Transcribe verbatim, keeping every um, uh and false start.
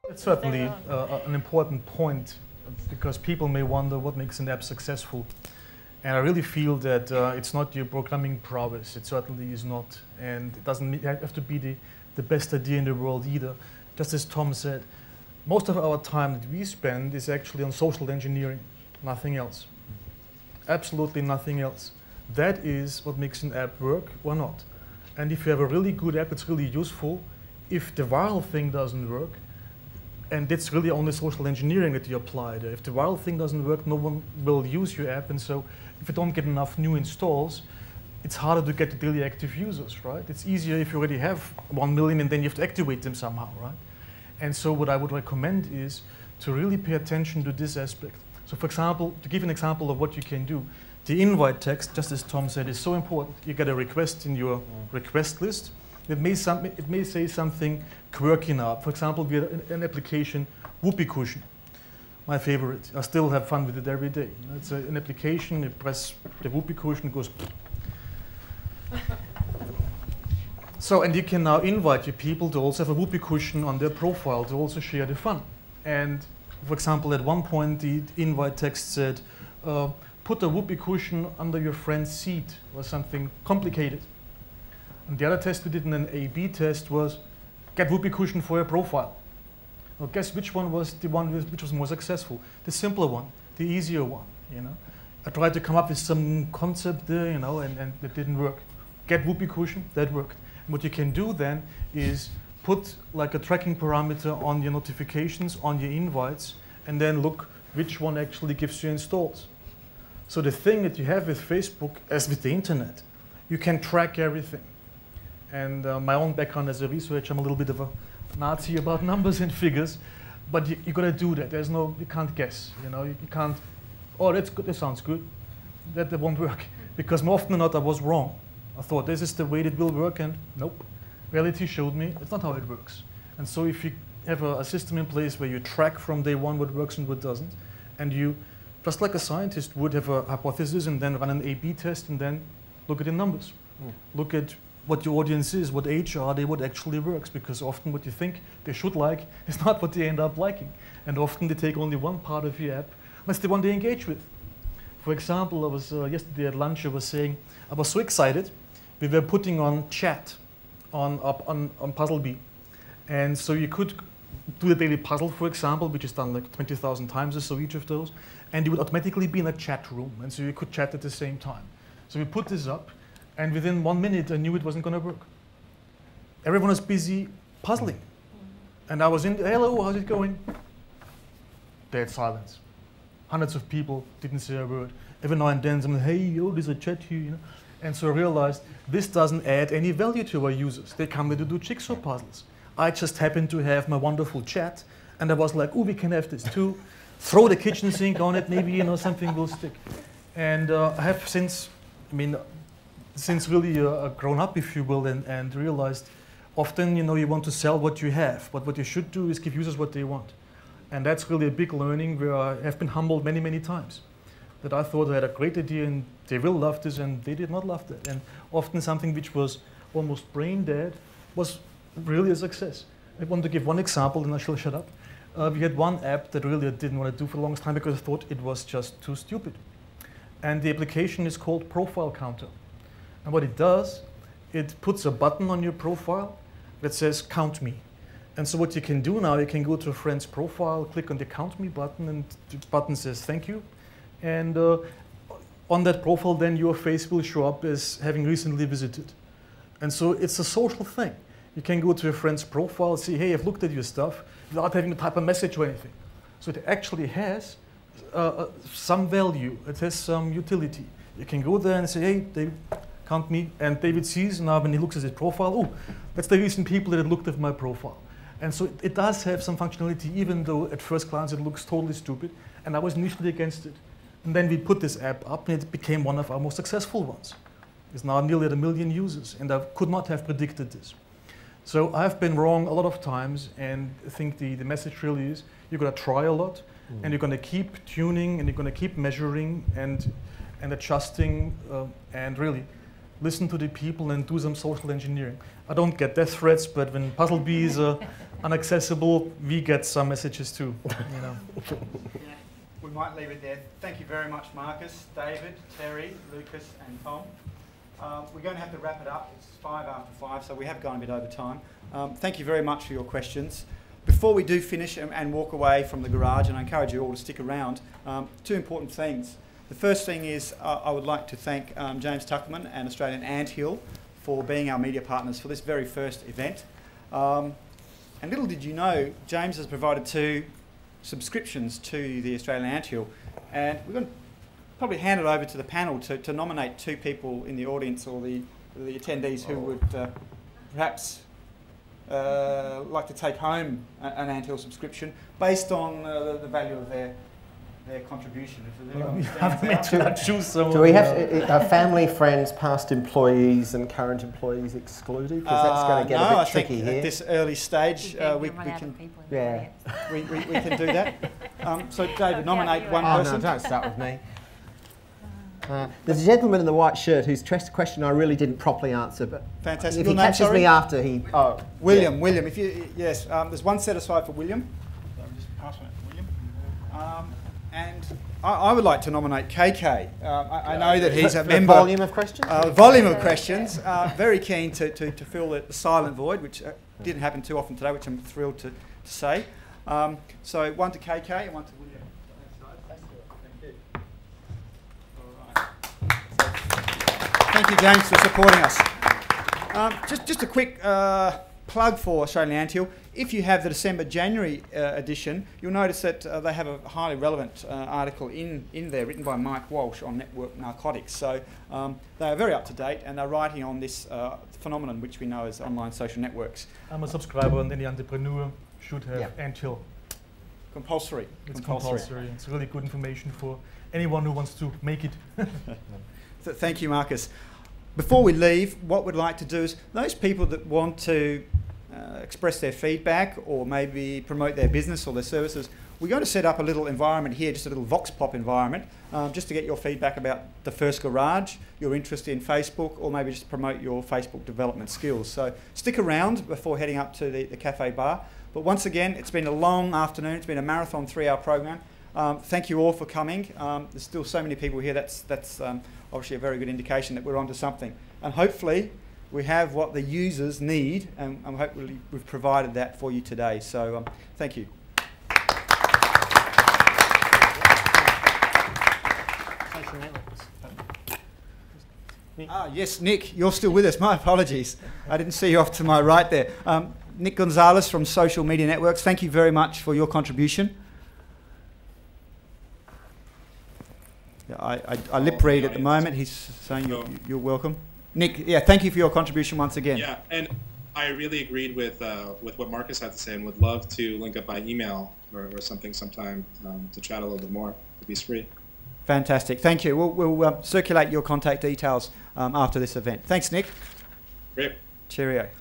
It's certainly uh, an important point because people may wonder what makes an app successful. And I really feel that uh, it's not your programming prowess. It certainly is not. And it doesn't have to be the, the best idea in the world either. Just as Tom said, most of our time that we spend is actually on social engineering, nothing else. Absolutely nothing else. That is what makes an app work or not. And if you have a really good app, it's really useful. If the viral thing doesn't work, and it's really only social engineering that you apply there. If the viral thing doesn't work, no one will use your app. And so if you don't get enough new installs, it's harder to get the daily active users, right? It's easier if you already have one million and then you have to activate them somehow, right? And so what I would recommend is to really pay attention to this aspect. So for example, to give an example of what you can do, the invite text, just as Tom said, is so important. You get a request in your request list. It may, some, it may say something quirky now. For example, we have an, an application, Whoopee Cushion, my favorite. I still have fun with it every day. You know, it's a, an application, you press the Whoopee Cushion, it goes. So, and you can now invite your people to also have a Whoopee Cushion on their profile to also share the fun. And for example, at one point, the invite text said, uh, put a Whoopee Cushion under your friend's seat or something complicated. And the other test we did in an A B test was get Whoopee Cushion for your profile. Now guess which one was the one which was more successful? The simpler one, the easier one. You know, I tried to come up with some concept there, you know, and, and it didn't work. Get Whoopee Cushion, that worked. And what you can do then is put like a tracking parameter on your notifications, on your invites, and then look which one actually gives you installs. So the thing that you have with Facebook, as with the internet, you can track everything. And uh, my own background as a researcher, I'm a little bit of a Nazi about numbers and figures, but you, you got to do that. There's no, you can't guess. You know, you, you can't. Oh, that's good. That sounds good. That, that won't work because more often than not, I was wrong. I thought this is the way it will work, and nope. Reality showed me it's not how it works. And so, if you have a, a system in place where you track from day one what works and what doesn't, and you, just like a scientist would, have a hypothesis and then run an A B test and then look at the numbers, mm. look at what your audience is, what age are they, what actually works, because often what you think they should like is not what they end up liking. And often they take only one part of your app, and that's the one they engage with. For example, I was uh, yesterday at lunch, I was saying, I was so excited, we were putting on chat on, up on, on Puzzlebee. And so you could do the daily puzzle, for example, which is done like twenty thousand times or so each of those, and you would automatically be in a chat room, and so you could chat at the same time. So we put this up, and within one minute, I knew it wasn't going to work. Everyone was busy puzzling. And I was in, hello, how's it going? Dead silence. Hundreds of people didn't say a word. Every now and then, someone, hey, yo, there's a chat here, you know. And so I realized this doesn't add any value to our users. They come there to do jigsaw puzzles. I just happened to have my wonderful chat, and I was like, oh, we can have this too. Throw the kitchen sink on it, maybe, you know, something will stick. And uh, I have since, I mean, since really uh, grown up, if you will, and, and realized often, you know, you want to sell what you have, but what you should do is give users what they want. And that's really a big learning where I have been humbled many, many times. That I thought I had a great idea and they will love this, and they did not love that. And often something which was almost brain dead was really a success. I want to give one example and I shall shut up. Uh, we had one app that really I didn't want to do for the longest time because I thought it was just too stupid. And the application is called Profile Counter. And what it does, it puts a button on your profile that says count me. And so what you can do now, you can go to a friend's profile, click on the count me button, and the button says thank you. And uh, on that profile, then your face will show up as having recently visited. And so it's a social thing. You can go to a friend's profile, say, hey, I've looked at your stuff, without having to type a message or anything. So it actually has uh, some value. It has some utility. You can go there and say, hey, David, count me. And David sees now when he looks at his profile, oh, that's the recent people that had looked at my profile. And so it, it does have some functionality, even though at first glance it looks totally stupid. And I was initially against it. And then we put this app up, and it became one of our most successful ones. It's now nearly at a million users, and I could not have predicted this. So I've been wrong a lot of times, and I think the, the message really is you're going to try a lot, mm. and you're going to keep tuning, and you're going to keep measuring and, and adjusting, uh, and really listen to the people and do some social engineering. I don't get death threats, but when Puzzlebee is uh, unaccessible, we get some messages too. You know. Yeah. We might leave it there. Thank you very much, Marcus, David, Terry, Lucas, and Tom. Uh, we're going to have to wrap it up. It's five after five, so we have gone a bit over time. Um, thank you very much for your questions. Before we do finish and, and walk away from the garage, and I encourage you all to stick around, um, two important things. The first thing is uh, I would like to thank um, James Tuckerman and Australian Anthill for being our media partners for this very first event. Um, and little did you know, James has provided two subscriptions to the Australian Anthill, and we're going to probably hand it over to the panel to, to nominate two people in the audience or the, the attendees who would uh, perhaps uh, like to take home a, an Anthill subscription based on uh, the, the value of their their contribution. If Well, you have me to choose someone. Do we have to, are family, friends, past employees and current employees excluded? Because that's going to get uh, a no, bit I tricky think here. At this early stage, uh, we, we can Yeah. we, we, we can do that. Um, so, David, nominate one Oh no, person. don't start with me. Uh, there's a gentleman in the white shirt whose stressed question I really didn't properly answer, but Fantastic. if Your he name, catches sorry? me after he... Oh, William, yeah. William, if you, yes, um, there's one set aside for William. So I'm just passing it to William. Um, and I, I would like to nominate K K. Um, I, I know that he's a For member. volume of questions? Uh, volume of questions. Uh, very keen to, to, to fill the, the silent void, which uh, didn't happen too often today, which I'm thrilled to, to say. Um, so one to K K and one to William. Thank you. All right. Thank you, James, for supporting us. Um, just, just a quick uh, plug for Australian Anthill. If you have the December-January uh, edition, you'll notice that uh, they have a highly relevant uh, article in, in there written by Mike Walsh on network narcotics. So um, they are very up-to-date, and they're writing on this uh, phenomenon which we know as online social networks. I'm a subscriber, and any entrepreneur should have Yeah. Anthill. Compulsory. It's compulsory. It's really good information for anyone who wants to make it. Th thank you, Marcus. Before we leave, what we'd like to do is those people that want to uh, express their feedback or maybe promote their business or their services, we're going to set up a little environment here, just a little Vox Pop environment, um, just to get your feedback about the first garage, your interest in Facebook, or maybe just promote your Facebook development skills. So stick around before heading up to the, the cafe bar. But once again, it's been a long afternoon. It's been a marathon three-hour program. Um, thank you all for coming. Um, there's still so many people here. That's, that's um, obviously a very good indication that we're onto something. And hopefully we have what the users need, and, and hopefully we've provided that for you today. So um, thank you. Ah, yes, Nick, you're still with us. My apologies. I didn't see you off to my right there. Um, Nick Gonzalez from Social Media Networks, thank you very much for your contribution. Yeah, I, I, I lip read at the moment. He's saying you're, you're welcome. Nick, yeah, thank you for your contribution once again. Yeah, and I really agreed with uh, with what Marcus had to say, and would love to link up by email or, or something sometime um, to chat a little bit more. It'd be free. Fantastic. Thank you. We'll, we'll uh, circulate your contact details um, after this event. Thanks, Nick. Great. Cheerio.